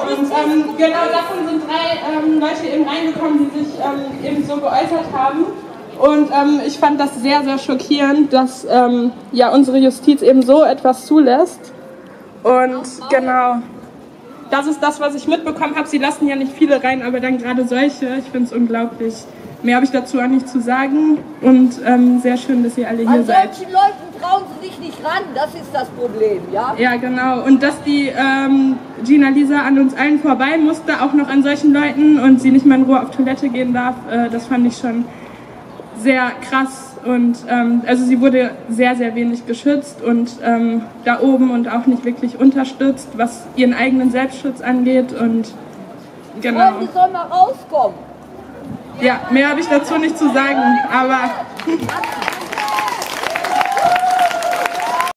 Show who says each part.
Speaker 1: Und genau davon sind 3 Leute eben reingekommen, die sich eben so geäußert haben. Und ich fand das sehr, sehr schockierend, dass ja, unsere Justiz eben so etwas zulässt. Und genau, das ist das, was ich mitbekommen habe. Sie lassen ja nicht viele rein, aber dann gerade solche. Ich finde es unglaublich. Mehr habe ich dazu auch nicht zu sagen. Und sehr schön, dass ihr alle hier seid.
Speaker 2: An solchen Leuten trauen sie sich nicht ran, das ist das Problem, ja?
Speaker 1: Ja, genau. Und dass die Gina Lisa an uns allen vorbei musste, auch noch an solchen Leuten, und sie nicht mal in Ruhe auf Toilette gehen darf, das fand ich schon sehr krass. Und also sie wurde sehr, sehr wenig geschützt und da oben und auch nicht wirklich unterstützt, was ihren eigenen Selbstschutz angeht. Und genau.
Speaker 2: Die soll mal rauskommen.
Speaker 1: Ja, mehr habe ich dazu nicht zu sagen, aber